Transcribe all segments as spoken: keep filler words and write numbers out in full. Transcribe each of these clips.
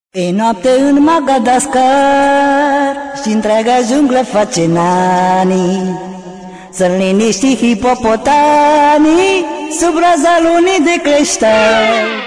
E noapte în Madagascar și întreaga junglă face nani, să-l liniști hipopotanii sub raza lunii de creștar.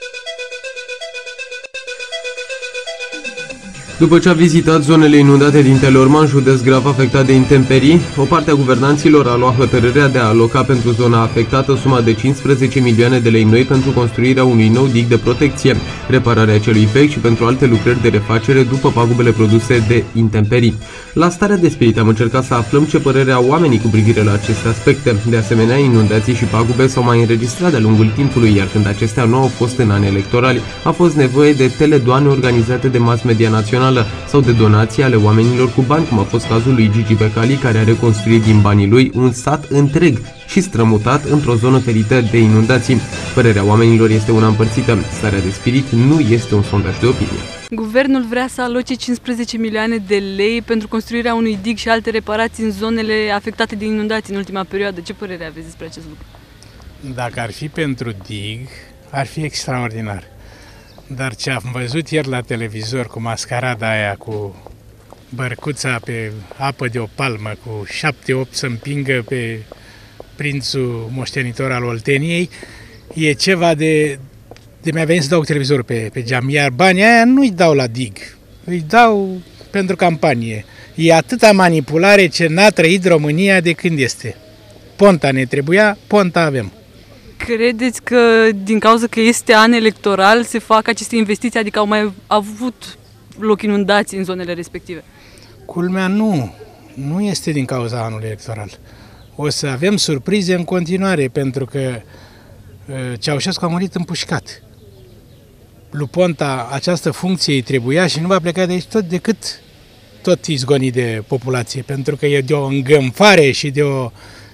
După ce a vizitat zonele inundate din Teleorman, județ grav afectat de intemperii, o parte a guvernanților a luat hotărârea de a aloca pentru zona afectată suma de cincisprezece milioane de lei noi pentru construirea unui nou dig de protecție, repararea celui vechi și pentru alte lucrări de refacere după pagubele produse de intemperii. La Starea de Spirit am încercat să aflăm ce părere au oamenii cu privire la aceste aspecte. De asemenea, inundații și pagube s-au mai înregistrat de-a lungul timpului, iar când acestea nu au fost în ani electorali, a fost nevoie de teledoane organizate de mass media națională sau de donații ale oamenilor cu bani, cum a fost cazul lui Gigi Becali, care a reconstruit din banii lui un sat întreg și strămutat într-o zonă ferită de inundații. Părerea oamenilor este una împărțită. Starea de Spirit nu este un sondaj de opinie. Guvernul vrea să aloce cincisprezece milioane de lei pentru construirea unui dig și alte reparații în zonele afectate de inundații în ultima perioadă. Ce părere aveți despre acest lucru? Dacă ar fi pentru dig, ar fi extraordinar. Dar ce am văzut ieri la televizor cu mascarada aia, cu bărcuța pe apă de o palmă, cu șapte-opt să împingă pe prințul moștenitor al Olteniei, e ceva de... de mi-a venit să dau televizorul pe, pe geam, iar banii aia nu-i dau la dig, îi dau pentru campanie. E atâta manipulare ce n-a trăit România de când este. Ponta ne trebuia, Ponta avem. Credeți că din cauza că este an electoral se fac aceste investiții, adică au mai avut loc inundații în zonele respective? Culmea nu, nu este din cauza anului electoral. O să avem surprize în continuare, pentru că Ceaușescu a murit împușcat. Lui Ponta această funcție îi trebuia și nu va pleca de aici tot decât tot izgonit de populație, pentru că e de o îngânfare și de o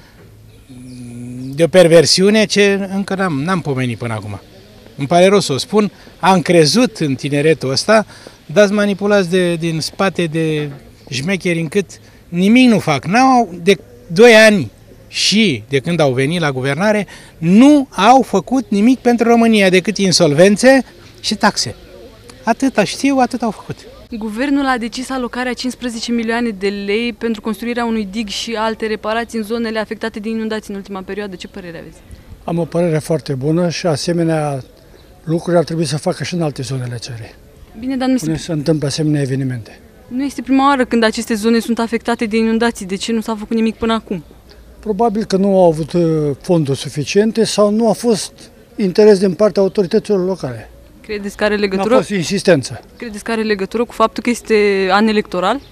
de o perversiune ce încă n-am, n-am pomenit până acum. Îmi pare rău să o spun, am crezut în tineretul ăsta, dați manipulați de, din spate de șmecheri încât nimic nu fac. N-au, de doi ani și de când au venit la guvernare, nu au făcut nimic pentru România decât insolvențe și taxe. Atâta știu, atât au făcut. Guvernul a decis alocarea cincisprezece milioane de lei pentru construirea unui dig și alte reparații în zonele afectate de inundații în ultima perioadă. Ce părere aveți? Am o părere foarte bună și asemenea lucruri ar trebui să facă și în alte zone ale țării. Bine, dar nu se... se întâmplă asemenea evenimente. Nu este prima oară când aceste zone sunt afectate de inundații. De ce nu s-a făcut nimic până acum? Probabil că nu au avut fonduri suficiente sau nu a fost interes din partea autorităților locale. Credeți că are legătură? Nu a fost insistență. Credeți că are legătură cu faptul că este an electoral?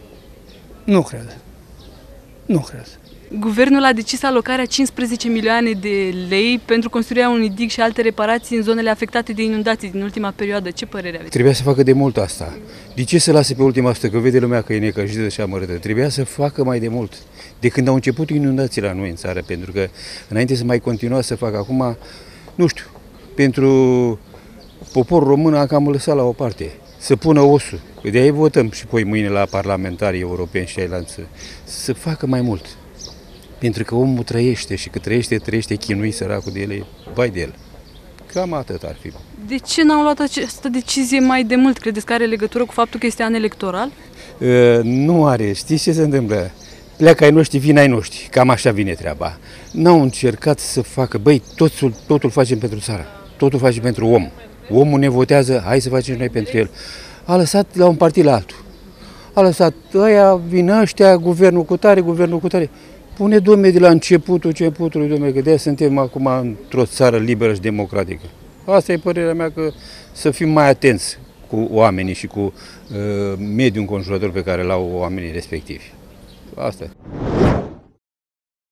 Nu cred. Nu cred. Guvernul a decis alocarea cincisprezece milioane de lei pentru construirea unui dig și alte reparații în zonele afectate de inundații din ultima perioadă. Ce părere aveți? Trebuia să facă de mult asta. De ce să lase pe ultima sută? Că vede lumea că e necăjită și amărâtă. Trebuia să facă mai de mult. De când au început inundațiile la noi în țară, pentru că înainte să mai continua să facă acum, nu știu, pentru poporul român a cam lăsat la o parte, să pună osul. De-aia votăm și poi mâine la parlamentarii europeni și ailalți să, să facă mai mult. Pentru că omul trăiește și că trăiește, trăiește chinuit săracul de ele, bai de el. Cam atât ar fi. De ce n-au luat această decizie mai de mult? Credeți că are legătură cu faptul că este an electoral? Uh, nu are. Știți ce se întâmplă? Pleacă ai noștri, vin ai noștri. Cam așa vine treaba. N-au încercat să facă, băi, totul, totul facem pentru țară. Totul facem pentru om. Omul ne votează, hai să facem noi pentru el. A lăsat la un partid la altul. A lăsat, ăia vin ăștia, guvernul cu tare, guvernul cu tare. Pune, domne, de la începutul începutului, domne, că de-aia suntem acum într-o țară liberă și democratică. Asta e părerea mea, că să fim mai atenți cu oamenii și cu uh, mediul înconjurător pe care l-au oamenii respectivi. Asta e.